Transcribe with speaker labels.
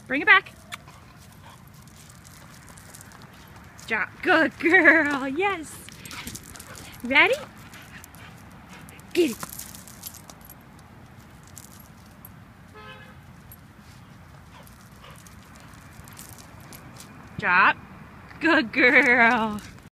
Speaker 1: Bring it back. Drop. Good girl. Yes. Ready? Get it. Drop. Good girl.